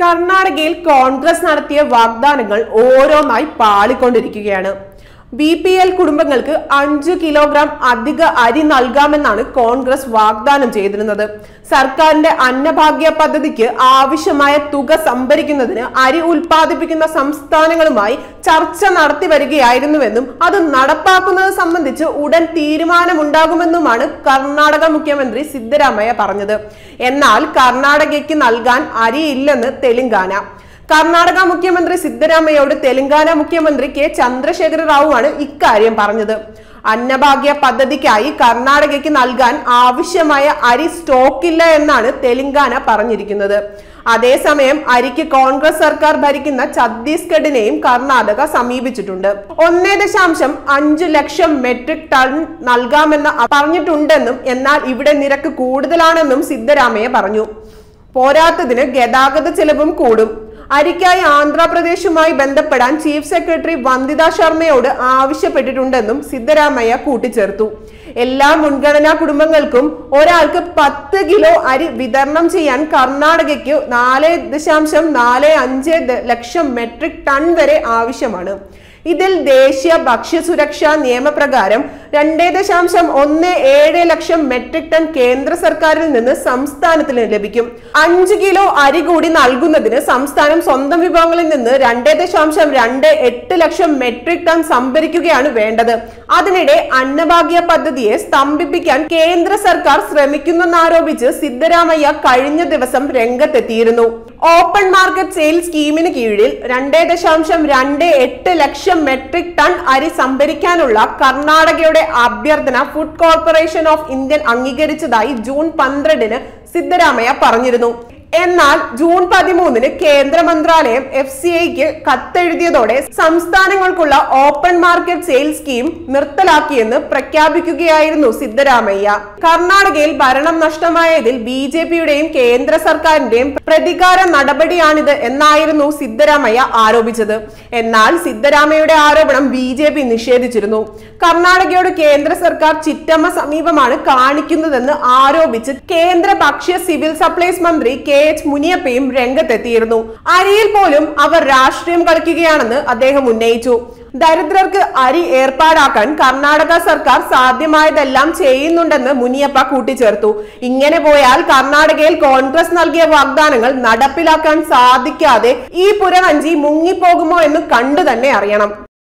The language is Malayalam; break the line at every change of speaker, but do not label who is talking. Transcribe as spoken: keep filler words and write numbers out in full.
കർണാടകയിൽ കോൺഗ്രസ് നടത്തിയ വാഗ്ദാനങ്ങൾ ഓരോന്നായി പാളിക്കൊണ്ടിരിക്കുകയാണ്. ബി പി എൽ കുടുംബങ്ങൾക്ക് അഞ്ചു കിലോഗ്രാം അധിക അരി നൽകാമെന്നാണ് കോൺഗ്രസ് വാഗ്ദാനം ചെയ്തിരുന്നത്. സർക്കാരിന്റെ അന്നഭാഗ്യ പദ്ധതിക്ക് ആവശ്യമായ തുക സംഭരിക്കുന്നതിന് അരി ഉൽപ്പാദിപ്പിക്കുന്ന സംസ്ഥാനങ്ങളുമായി ചർച്ച നടത്തി വരികയായിരുന്നുവെന്നും അത് നടപ്പാക്കുന്നത് സംബന്ധിച്ച് ഉടൻ തീരുമാനമുണ്ടാകുമെന്നുമാണ് കർണാടക മുഖ്യമന്ത്രി സിദ്ധരാമയ്യ പറഞ്ഞത്. എന്നാൽ കർണാടകയ്ക്ക് നൽകാൻ അരിയില്ലെന്ന് തെലങ്കാന. കർണാടക മുഖ്യമന്ത്രി സിദ്ധരാമയ്യയോട് തെലങ്കാന മുഖ്യമന്ത്രി കെ ചന്ദ്രശേഖര റാവുവാണ് ഇക്കാര്യം പറഞ്ഞത്. അന്നഭാഗ്യ പദ്ധതിക്കായി കർണാടകയ്ക്ക് നൽകാൻ ആവശ്യമായ അരി സ്റ്റോക്കില്ല എന്നാണ് തെലങ്കാന പറഞ്ഞിരിക്കുന്നത്. അതേസമയം അരിക്ക് കോൺഗ്രസ് സർക്കാർ ഭരിക്കുന്ന ഛത്തീസ്ഗഡിനെയും കർണാടക സമീപിച്ചിട്ടുണ്ട്. ഒന്നേ ദശാംശം അഞ്ചു ലക്ഷം മെട്രിക് ടൺ നൽകാമെന്ന് പറഞ്ഞിട്ടുണ്ടെന്നും എന്നാൽ ഇവിടെ നിരക്ക് കൂടുതലാണെന്നും സിദ്ധരാമയ്യ പറഞ്ഞു. പോരാത്തതിന് ഗതാഗത ചെലവും കൂടും. അരിക്കായി ആന്ധ്രാപ്രദേശുമായി ബന്ധപ്പെടാൻ ചീഫ് സെക്രട്ടറി വന്ദിത ശർമ്മയോട് ആവശ്യപ്പെട്ടിട്ടുണ്ടെന്നും സിദ്ധരാമയ്യ കൂട്ടിച്ചേർത്തു. എല്ലാ മുൻഗണനാ കുടുംബങ്ങൾക്കും ഒരാൾക്ക് പത്ത് കിലോ അരി വിതരണം ചെയ്യാൻ കർണാടകയ്ക്ക് നാല് ദശാംശം നാല് അഞ്ച് ലക്ഷം മെട്രിക് ടൺ വരെ ആവശ്യമാണ്. ഇതിൽ ദേശീയ ഭക്ഷ്യസുരക്ഷാ നിയമപ്രകാരം രണ്ടേ ദശാംശം ഒന്ന് ഏഴ് ലക്ഷം മെട്രിക് ടൺ കേന്ദ്ര സർക്കാരിൽ നിന്ന് സംസ്ഥാനത്തിന് ലഭിക്കും. അഞ്ചു കിലോ അരി കൂടി നൽകുന്നതിന് സംസ്ഥാനം സ്വന്തം വിഭവങ്ങളിൽ നിന്ന് രണ്ടേ ദശാംശം രണ്ട് എട്ട് ലക്ഷം മെട്രിക് ടൺ സംഭരിക്കുകയാണ് വേണ്ടത്. അതിനിടെ അന്നഭാഗ്യ പദ്ധതിയെ സ്തംഭിപ്പിക്കാൻ കേന്ദ്ര സർക്കാർ ശ്രമിക്കുന്നെന്നാരോപിച്ച് സിദ്ധരാമയ്യ കഴിഞ്ഞ ദിവസം രംഗത്തെത്തിയിരുന്നു. ഓപ്പൺ മാർക്കറ്റ് സെയിൽ സ്കീമിന് കീഴിൽ രണ്ടേ ദശാംശം രണ്ട് എട്ട് ലക്ഷം മെട്രിക് ടൺ അരി സംഭരിക്കാനുള്ള കർണാടകയുടെ അഭ്യർത്ഥന ഫുഡ് കോർപ്പറേഷൻ ഓഫ് ഇന്ത്യ അംഗീകരിച്ചതായി ജൂൺ പന്ത്രണ്ടിന് സിദ്ധരാമയ്യ പറഞ്ഞിരുന്നു. എന്നാൽ ജൂൺ പതിമൂന്നിന് കേന്ദ്ര മന്ത്രാലയം എഫ് സി ഐക്ക് കത്തെഴുതിയതോടെ സംസ്ഥാനങ്ങൾക്കുള്ള ഓപ്പൺ മാർക്കറ്റ് സെയിൽ സ്കീം നിർത്തലാക്കിയെന്ന് പ്രഖ്യാപിക്കുകയായിരുന്നു സിദ്ധരാമയ്യ. കർണാടകയിൽ ഭരണം നഷ്ടമായതിൽ ബി ജെ പിയുടെയും കേന്ദ്ര സർക്കാരിന്റെയും പ്രതികാര നടപടിയാണിത് എന്നായിരുന്നു സിദ്ധരാമയ്യ ആരോപിച്ചത്. എന്നാൽ സിദ്ധരാമയ്യയുടെ ആരോപണം ബി ജെ പി നിഷേധിച്ചിരുന്നു. കർണാടകയോട് കേന്ദ്ര സർക്കാർ ചിറ്റമ്മ സമീപമാണ് കാണിക്കുന്നതെന്ന് ആരോപിച്ച് കേന്ദ്ര ഭക്ഷ്യ സിവിൽ സപ്ലൈസ് മന്ത്രി കെ എച്ച് മുനിയപ്പയും രംഗത്തെത്തിയിരുന്നു. അരിയിൽ പോലും അവർ രാഷ്ട്രീയം കളിക്കുകയാണെന്ന് അദ്ദേഹം ഉന്നയിച്ചു. ദരിദ്രർക്ക് അരി ഏർപ്പാടാക്കാൻ കർണാടക സർക്കാർ സാധ്യമായതെല്ലാം ചെയ്യുന്നുണ്ടെന്ന് മുനിയപ്പ കൂട്ടിച്ചേർത്തു. ഇങ്ങനെ പോയാൽ കർണാടകയിൽ കോൺഗ്രസ് നൽകിയ വാഗ്ദാനങ്ങൾ നടപ്പിലാക്കാൻ സാധിക്കാതെ ഈ പുരവഞ്ചി മുങ്ങിപ്പോകുമോ എന്ന് കണ്ടു തന്നെ അറിയണം.